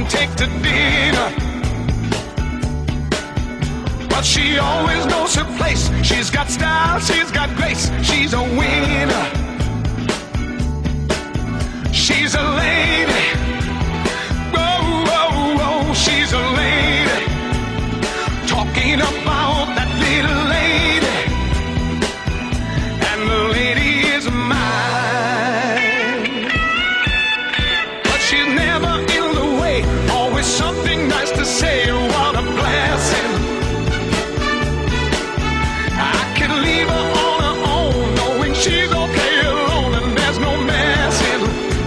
take to dinner. But she always knows her place. She's got style, she's got grace. She's a winner. She's a lady. Whoa, whoa, whoa, she's a lady. Talking about that little lady. And the lady is mine. But she's never in the way. Always something nice to say. What a blessing. I can leave her on her own, knowing she's okay alone and there's no messing.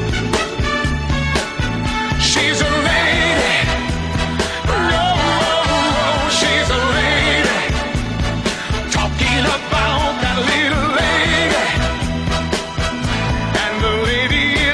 She's a lady. No, she's a lady. Talking about that little lady. And the lady is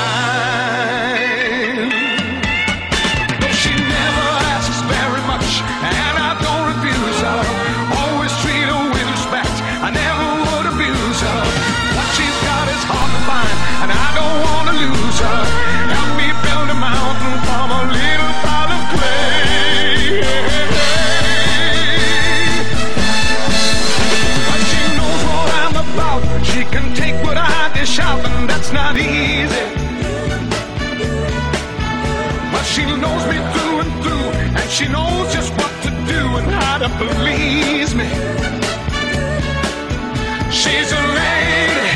mine. Though she never asks very much, and I don't refuse her. Always treat her with respect. I never would abuse her. What she's got is hard to find, and I don't want to lose her. Help me build a mountain from a little pile of clay. But she knows what I'm about. She can take what I dish out, and that's not easy. But she knows me through and through, and she knows just what to do and how to please me. She's a lady.